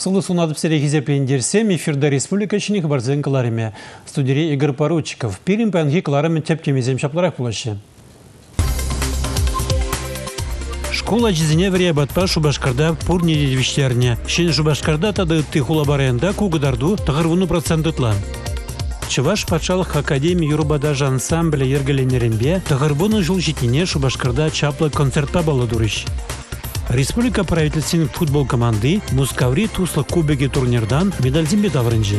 Ақсылы сунадып сере хизеплендерсем, эфирда республика ішіне хабарзен кыларыме. Студире Игорь Поручиков. Пирим пәнгі кыларымен тепкемезем шапларак булашы. Школа жизине вре батпа Шубашкарда пурни дедвиштерне. Шен Шубашкарда тады тыхула баренда кугыдарду тағырвуну процентытлан. Чуваш патшалық академия Юрбада ансамбля ергеленеренбе тағырвуну жыл житине Шубашкарда чаплы концертта балы дурыш. Республика правительственных футбол команды Мускаври туслы кубеги турнирдан медальзимбе даврынжы.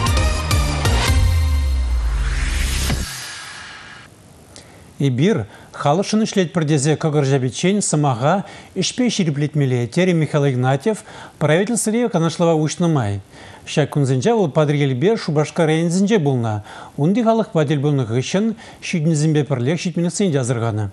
Ибир халышын ішлет бірдезе көгіржабечен самаға ішпе шереплетмеле Тери Михаил Игнатьев правительстве канашлава ушнымай. Шак күнзінже ол падригелбе Шубашкар әйінзінже болна. Онды халық падел болнығы үшін шүйдінзімбе пірлек шүйтмені сенде азырғаны.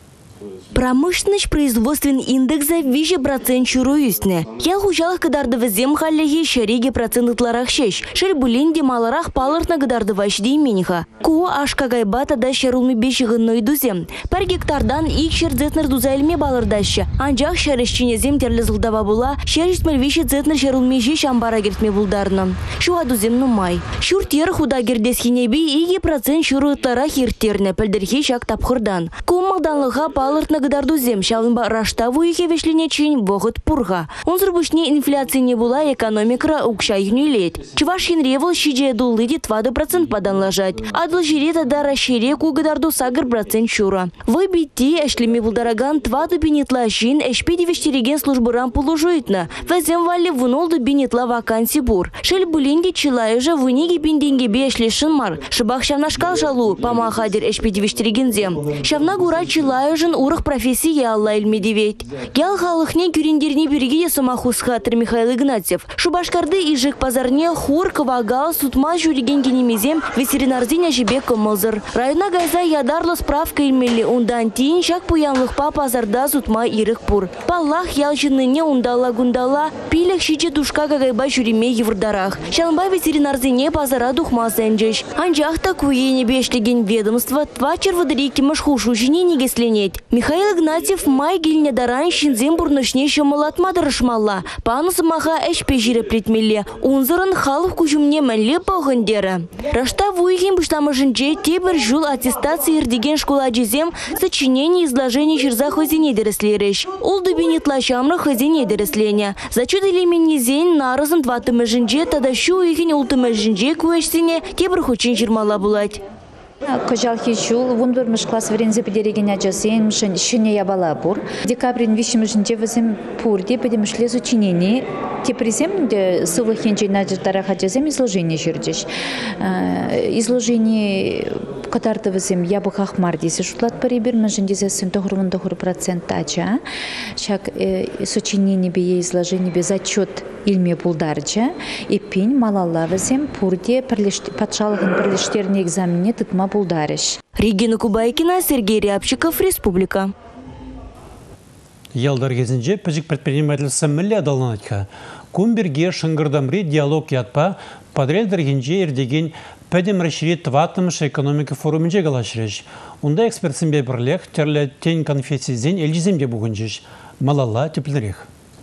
Промышленность производственный индекс за виже процент чуруюстне. Я хужалах кадарды везем халлеги шереги процентларах шеш. Шербулинде маларах палыртна кадарды вашди имениха. Куо ашка гайбата да шерулми бешигынной дузем. Пар гектардан ик шердзетнер дузайлме балырдаща. Анжақ шерещине зем терлезылдава була, шерестмер виши дзетнер шерулми жиш амбара гертме булдарна. Шуа дузем нумай. Шуртер худа гердесхинеби иги процент шурутлара хиртерне пельдерхи шак тапхырдан. Кумалданлыха палыртна дардузем шалынба раштаву ихе вешленечин вогыт пурга. Он зрубушне инфляции не была, экономика укша их не лет. Чувашин ревел щиже дулыди 20% поданлажать. Адл жирета да расшире кугадарду сагр процент шура. Вы бити эшлеми булдараган 20 бинитла жин эшпеди вештереген службурам полужуитна. Везем вали вунолду бинитла ваканси бур. Шель булинди чилай же вуниги биндинги бешле шинмар. Шибах шавна шкал жалу памахадер эшпеди вештереген зем. Шавна гура чилай жин урах профессия Алла Эльмедевет. Ял халыхне кюриндерни бюргиде самахус хатыр Михаил Игнатьев. Шубашкарды ижик пазарне хур кавагал сутма жюриген генемизем ветеринарзиня жебек мылзыр. Района гайза ядарлы справка илмели ундан тиин шак пуянлыхпа пазарда сутма ирых пур. Паллах ял жыныне ундала гундала пилек шиче душка гагайба жюриме еврдарах. Шалба ветеринарзине пазара духма сенджеш. Анжахта куене бешлеген ведомство твачер выдрики машхушу жине негесленеть. Михаил Игнатьев май гильне даран шинзем бурнышне шомалатма дырышмалла. Панус маха эшпе жире плетмелле. Унзырын халык кужумне мәлле пағындері. Рашта вуйхин бұштамышынче тебір жул аттестации ердеген школа жезем сочинение изложение жирза хозине дәреслереш. Ол дубинитла шамры хозине дәреслене. Зачуд элеменезен нарызын тватымышынче тадашу уйхин ултымышынче куэшсене тебір хучин жирмала булать. Кожал хичул, вундурмыш класс врензе педереген аджасен, шыне ябала бур. Декабрин вишимышынче вазем пурде, педемышле сочинение. Тепризем сылы хенчей наджатарах аджасем изложение жирдеш. Изложение катарты вазем ябых ахмар десе шутлат парибир, мажындезе сын тоғыр процент ача. Шак сочинение бе изложение бе зачет илме булдарча. И пень малалла вазем пурде патшалығын пірлештеріне экзамене тытма булдарыш. Регина Кубайкина, Сергей Рябчиков, Республика. Ялдар кезінже пәжік предпринимательсы мүлі адаланатқа. Кумберге шыңғырдамри диалог ятпа подряддар генже ердеген пәдем расширет тватымыш экономика форумынже галашырыш. Онда экспертсін бебірлек терлі тен конфессизден елжіземде бүгінжеш. Малалла теплерек.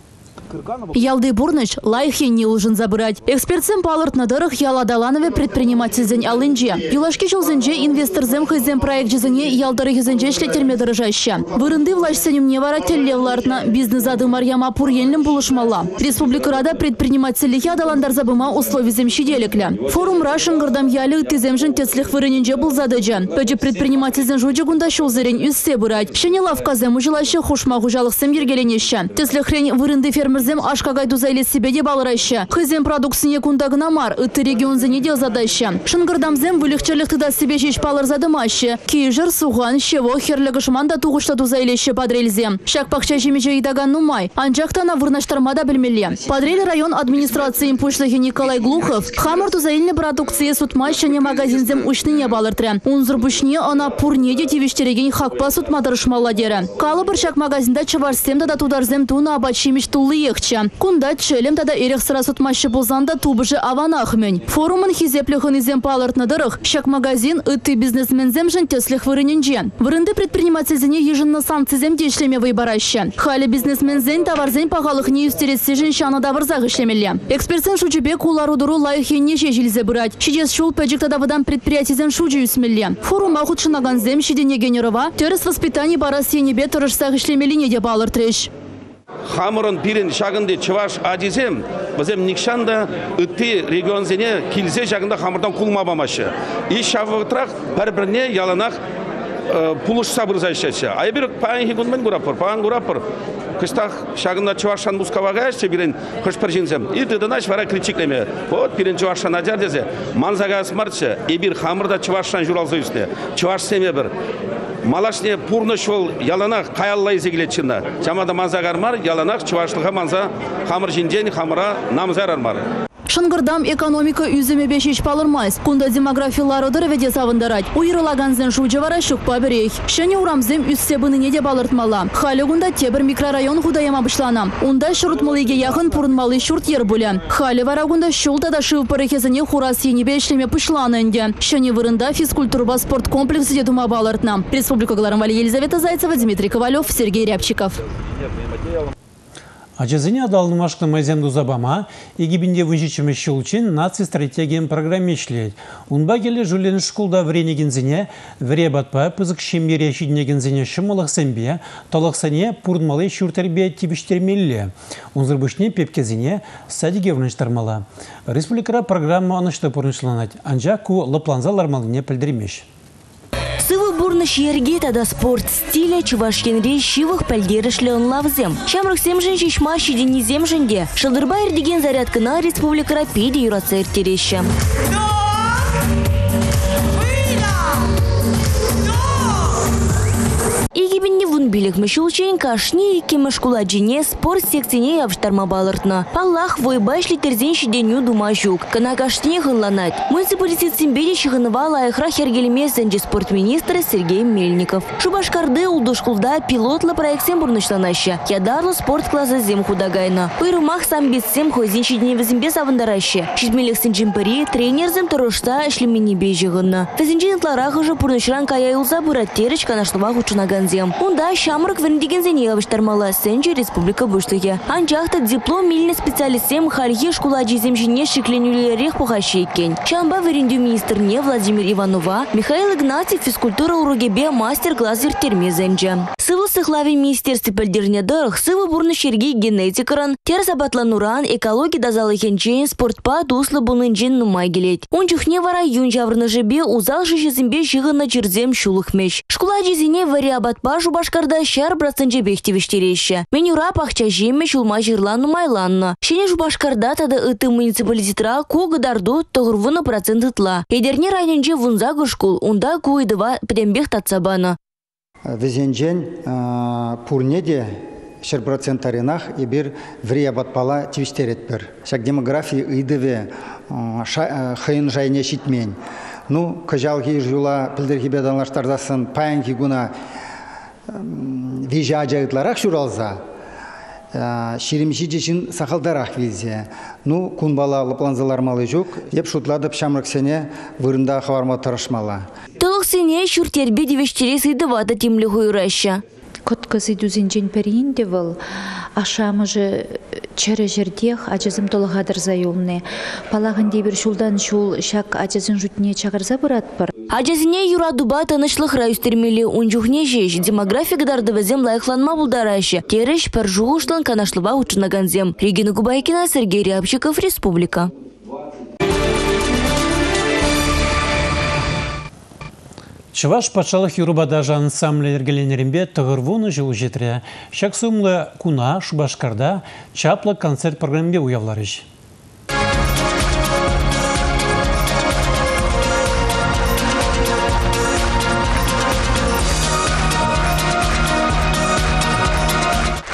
Ялды бурныч лайхи не ужин забрать. Экспертсем палырт надырых яладаланове предпринимательзен алынже. Юлашки жылзенже инвесторзем хызем проект жезене ялдары хызенже шлетерме дырыжаща. Вырынды влашсенем не вара теллевлартна бизнес адымар яма пур елнем булышмала. Республика рада предпринимателихи адаландар забыма условий земщеделекля. Форум Рашин гордам яли теземжен тецлих вырыненже был задача. Пөджі предпринимательзен жуджи гунда шулзерен үссе бұрать. Шене лавказем ужылаще хушма хужалықсем ергеленеща. Тецлих рен вырынды фермерзем ашкагай дузайлет себе де балыраща. Хызем продукцияне кундагна мар, ыты регион занедел задаща. Шынгырдамзем вылегчелек тыда себе жеш палыр задымаще. Кижер, суған, шево, херлігі шманда туғышта дузайлеще подрельзем. Шак пақча жемеже идаган нумай. Анжақтана вырнаштармада білмеле. Подрель район администрации импульшлығы Николай Глухов. Хамыр дузайльны продукция сутмащане магазинзем ушныне балыртры. Унзыр бушне ана пурнеде тивиштереген хакпа сутмадырышмалла дері. Калы бір шак магазинда чыварсем да тударзем туна абачимеш тулы проектча. Кунда челем тада эрех сырасут матчы болзанда тубыжы аванахмен. Форумын хизеплехын изем палыртнадырых, шак магазин ытты бизнесмензем жын теслих вырыненже. Вырынды предпринимательзене ежинны санкцизем дешлеме вайбараща. Хали бизнесмензен товарзен пағалық не үстеретсе жын шаны давырзақ ишлемелі. Экспертсен шучебе куларудыру лайхенне жежилзе бұрать. Шидес шул пәжік тадавыдан предприятизен шучу үсмелі. Форум ахутшынаган зем шидене генерова, терес воспитание барасенебе тұрышсақ ишлемеліне де балыртреш. Хамырын бирен шагынды чываш адизем, бізем никшанда үтті регионзене килзе шагында хамырдан кулмабамашы. И шавытрақ бір-біріне яланақ пулыш сабырзайшашы. Айбір паң хигунмен гурапыр. Кыстах шагында чывашан мускавагайшы бирен хышпыржинзем. И дыдынаш вара кричиклеме. Вот бирен чывашан аджар дезе. Манзага смартшы. И бир хамырда чывашан журалзы үсіне. Чываш семе бір. Малашне пурны шол яланақ қаяллай зегілетшінна. Жамада манзағар мар, яланақ чывашлыға манза хамыр жинден хамыра намзар армар. Шынгырдам экономика үзіме бешеш палырмайыз. Кунда демографиялары дырведе савындарать. Уйрылаганзен шучевара шукпа берех. Шыне урамзем үссе бұныне де балыртмала. Халі тебір микрорайон худаяма бышлана. Унда шұртмалыге яғын пұрынмалы шұрт ер бұля. Халі варагунда шулта да шыв парекезіне хурас енебе ішлеме пышланы үнде. Шыне вырында физкультурба спорт комплексы де дума балыртна. Республика Гларамвали Елизавета Зайцева, Дмитрий Ковалев, Сергей Рябчиков. Ачазыне адалны машқы майземду забама, егибінде вынжичімі шылчын наци стратегиям программе шлет. Унба келі жүлені школда вренегензіне, вре батпа пызык шембере шиднегензіне шымылық сәмбе, талықсане пұрнмалы шүртербе тибіштермелі. Унзырбышне пепкезіне садиге вныштармала. Республикара программа анышты пұрнышланат, анжаку лапланзалармалыне пілдірмеш. Сывы бурныш ерге тада спорт стиля чувашкенре шивых пәлдерішлі онлавзем. Шамрық семжін шишма шидені земжінде. Шылдырба ердеген зарядкына республикара пейді юраца ертереші. Егибінде вун билік мүшілчен кашни екемі шкуладжине спорт секцияне явштарма балыртна. Паллах войбайшлі терзен шиденю дума жүк. Кана кашне ғынланат. Муниципалитет симбеде шығыныва лайықра хергелеме зәнже спортминистры Сергей Мельников. Шубашкарды улдышқылда пилотлы проектсен бұрнышланашы. Ядарлы спорт классы зем худагайна. Уйрымақ сам бетсем хойзен шидене візімбе савындарашы. Шидмеліксен джимпари тренерзем тұрышта әшлемені бейжіғынна. Візінжен тларағы жы пұрнышран каяйлза бұраттеріч канашлыва хучынаган зем. Унда шамрык вендеген зенелавыштармала сенче республика бұштығы. Анчақта диплом миліне специалистем халье шкуладжи земжіне шекленюлерек пұғашы екен. Шамба верендю министрне Владимир Иванова, Михаил Игнатьев физкультура уругебе мастер-класс вертерме зенже. Сывы сыхлави министерстве пәлдерне дырық, сывы бурны шерги генетикаран, терс абатлануран, экология дазалы хенчен, спортпа туслы бұнынжен нумай келет. Ончухне вара юн жаврны жебе узал жешезімбе жығына жерзем шулықмеш. Шкуладжи зене вари абатпа Шубашкарда шар брацынже бехтевештереші. Менюра пахча жеме шулма жирлану майланна. Шене Шубашкарда тада ыты муниципалитетра кугыдарду тоғырвыны процент ытла. Едерне районже вунза гышкул, унда куйдыва пдембех татсабана. Везенжен пурнеде шар процент аренах и бир врия батпала тивиштерет бір. Шак демографии ыйдыве хайын жайне шитмен. Ну, кажалги жула пілдерхи беданлаштардасын паянки гуна вижа ажайытларақ журалза. Шеремші жешін сақалдарақ визе. Ну, кунбала лапланзалармалы жоқ, еп шутладып шамрықсене вырында хаварма тарашмала. Толықсене шүртербе девештере сыйдывады темлі хуйраща. Коткасы дүзінжен пәрейінде бұл, ашамы жы чәрі жердех ачызым толығадыр зайылны. Палағын дейбір шулдан шул шак ачызын жұтіне чағырза бұрат бір. Ачызыне юрадуба танышлық райыстермелі унчухне жеш, демография гдарды візем лайықланма бұлдарашы. Тереш пір жуғышлан канашлыва учынаган зем. Регина Губайкина, Сергей Рябчиков, Республика. Чываш патшалық Юрубадажы ансамблі ергеленерімбе тұғырвуны жылу жетірі. Шақсумлы куна Шубашкарда чаплы концерт программбе уявларыш.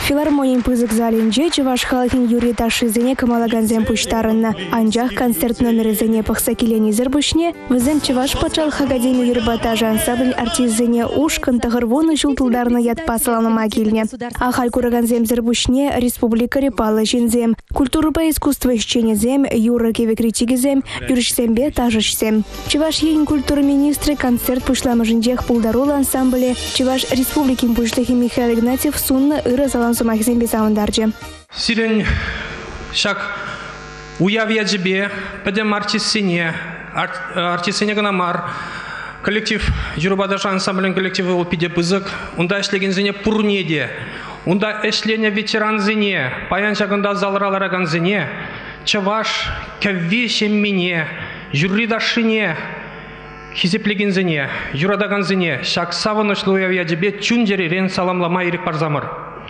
Филармонин пызык залинже чуваш халыхин Юрий Ташизене камалаганзем пуштарынна. Анжах концерт номерезене пахсакилени зербушне, вызем чуваш пачал хагадеми юрбатажа ансабль артизене ушкан тахарвоны жултылдарна яд пасалана магильне. Ахаль кураганзем зербушне республика репала жинзем. Культуру по искусству исченезем, юра кеве критигезем, юришсембе тажышсем. Чуваш ень культуры министры концерт пушлама жинжех пулдарула ансамбле, чуваш республикин пушлехи Михаил Игнатьев сунна ыры залансумахзем безаундарджи. Сирень шак уявия джебе, падем артисине гнамар, коллектив Юрбадаша ансамблен коллективы опиде пызык, унда эшлеген зене пурнеде, унда эшлене ветеран зене, паян шагында залралараган зене, чаваш каввешем мене, юридашине, хизеплеген зене, юрадаган зене, шак саванышлы уявия джебе чунджери рен саламлама ирик парзамыр.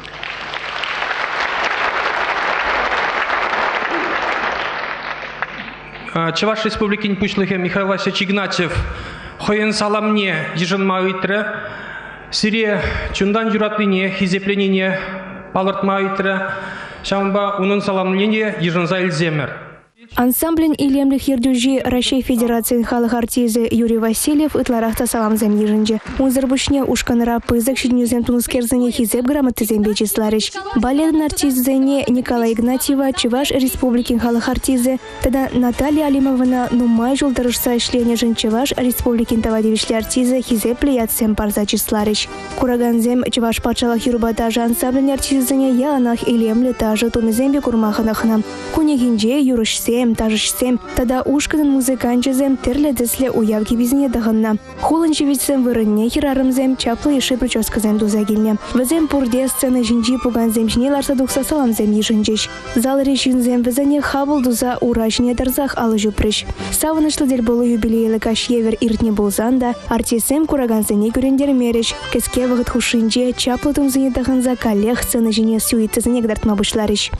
Чуваш республикин пучлыхе Михаил Васильевич Игнатьев хоен саламне еженма үйтірі, сире чундан юратлине хизепленіне палыртма үйтірі, шамба унын саламлене еженза илземер. Ансамблен илемлих ердюжи Россия Федерации халық артизы Юрий Васильев ытларахта саламзем еженже. Унзырбушне ушканыра пызык шиднюзем тунускерзене хизеп грамотызем бечисларыш. Балетн артизене Николай Игнатьева, Чуваш Республикин халық артизы, тогда Наталья Алимовна нумай жулдарышса ишлене жен Чуваш Республикин тавадевишле артизы хизеп плеятсем парза числарыш. Кураганзем Чуваш пачалах юрбатажа ансамблен артизене яланах илемле тажы тунызембе курмаханахна. Кунегинже юрышсем тажышсем, тогда ушканын музыканчызем терле десле уявки бизне дағынна. Хулынчевичсем вырынне хирарымзем чаплы еши прическазем дузагильне. Візем пурде сцены жинжи пуганзем жнеларса духса саламзем ежинжеш. Зал решинзем візане хабыл дуза урашне дарзах алы жупрыш. Савынышлы дел болу юбилейлы кашевер иртне болзанда, артисем кураганзене көрендер мереш. Кеске вғыт хушинже чаплы тумзыне дағынза коллег сцены жине сюитізіне гдартма бұшларыш.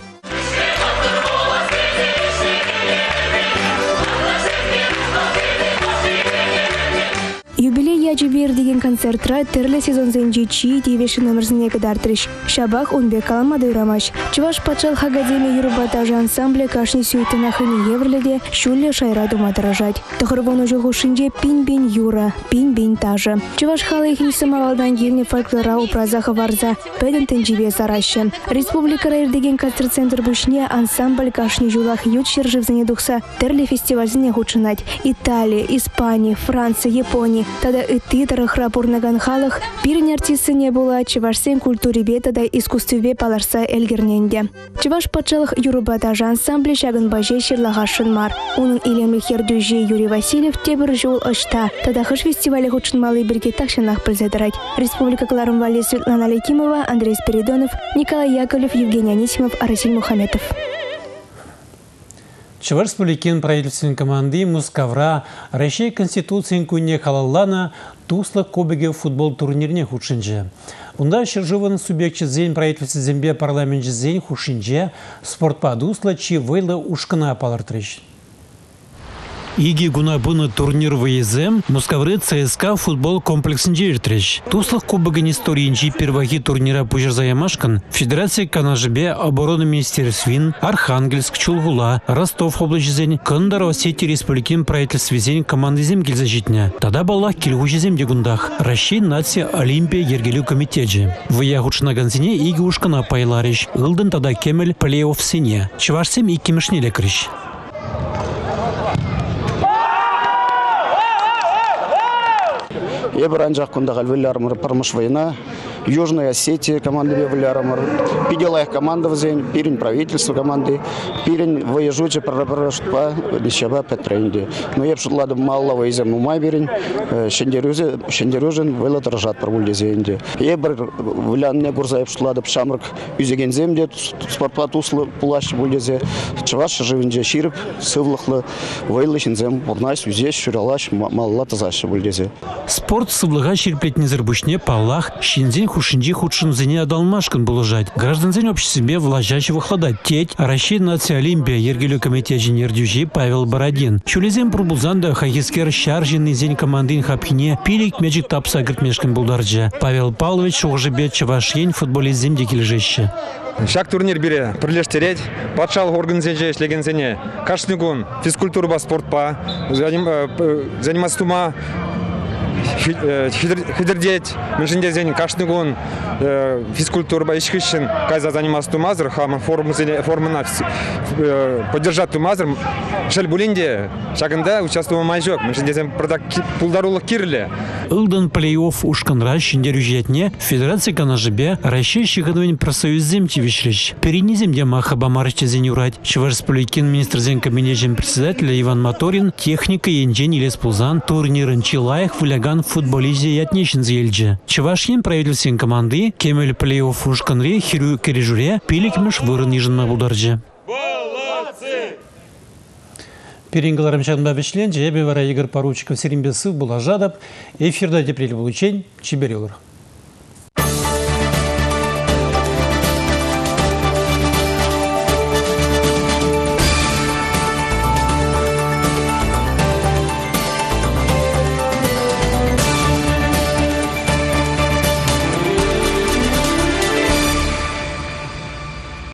Юбилей яджибер деген концертра терле сезон зенжичи тивеши номерзіне кадартрыш. Шабах унбек каламады урамаш. Чуваш пачал хагадеми юрбатажа ансамбле кашни сюйтына хыни еврледе шулле шайра дума дражать. Тахырвону жогу шинже пин-бин юра, пин-бин тажа. Чуваш халайхин самавалдан гильне фольклора упразаха варза, пэден тенжибе сараща. Республика райр деген концерт-центр бушне ансамбль кашни жулах ют шерживзіне духса терле фестивальзіне хучынать. Италия, Испания, Франция, Япония. Тогда и ты тарахра пурнаган халах пирень артисты не было, чувашсем культуре бета да искусстве паларса эльгерненде. Чуваш пачалах юрбатажа ансамбле шаган баже шерлахашын мар. Унын илемлих ердюжи Юрий Васильев тебір жол ашта. Тогда хыш фестивале хучын малый бірге такшанах пылзадырать. Республика Кларым Вали Светлана Лейкимова, Андрей Спиридонов, Николай Яковлев, Евгений Анисимов, Арасиль Мухаметов. Чуваш республикин правительственной команды Мускавра Россия Конституциян куне халаллана туслы кубеге футбол турнирне хушинже. Унда шержыван субъекте зень правительства зембе парламент зень хушинже спортпа дусла чи вейла ушкана палартрыш. Иги гунабуны турнир выезем Мускавры ЦСКА футбол комплексінде иртреш. Туслых кубогын историйнчи перваги турнира пужерзаямашкан Федерация Канажбе обороны министерствин Архангельск, Чулгула, Ростов облачезень, Кындар Осетии республикин правительствезень командызем килзажитня. Тада баллах килгужезем дегундах. Россия нация Олимпия ергелю комитеджи. Выягучна ганзине иги ушкана пайлариш. Илден тада кемель плей-офф сене. Чувашсем и кемешнеле крыш. Я бранжах кундагал вилярмар пармаш война, Южная Осетия команды вилярмар, пиделая команда в зень, пирень правительство команды, пирень воежучи парапарашпа, лищаба петренди. Но я пшутла до малого изем умай пирень, шендерюжен вылет рожат парвульде зенди. Я вилян не гурза я пшутла до пшамрак юзеген земде, спортплат услы пулащ бульдезе, чаваш живенде ширп, сывлахлы, вылышен зем, бурнайс юзеш, шуралаш, малла тазаш бульдезе. Спорт сыблыга ширплетне зербушне паллах шинзин хушинджи худшинзене адалмашкан булыжать. Гражданзен обществе влажащего хладать теть, а Россия нация Олимпия ергелю комитет инженер-дюжи Павел Бородин. Чулезем пробулзанда хагискер шаржинный зень командин хапхине пилик меджик тапса гртмешкан булдарджа. Павел Павлович шугжебет чавашень футболист земде килжеще. Шак турнир бире прилештереть, подшал организация шлегензене, кашнигун, физкультура спортпа, заниматься хидердеть, меньшиндезень кашнигун, физкультура ишкишин, кайза заниматься тумазер, хама форму на поддержать тумазер, шельбулинде, шагында участвовал майжок, меньшиндезень продак пулдарулах кирле. Илдан плей-офф ушканра шиндерюжетне Федерация канажебе Россия щихадвень профсоюз земтивишлищ. Передний земде маха бамарче зенюрать. Чеварсполикин министр земкабинежем председателя Иван Моторин, техника енджень или спулзан, турнирын чилаях вуляган футболизе ятнещин зельдже. Чевашьен правительствен команды, кемель плей-офф ушканре хирю кережуре, пиликмеш вырын нижен мабударже. Перенгеларым чагында бешлен, жебе вара Игорь Поручиков Серимбесов была жадап, эфирда депрель получень, чиберелар.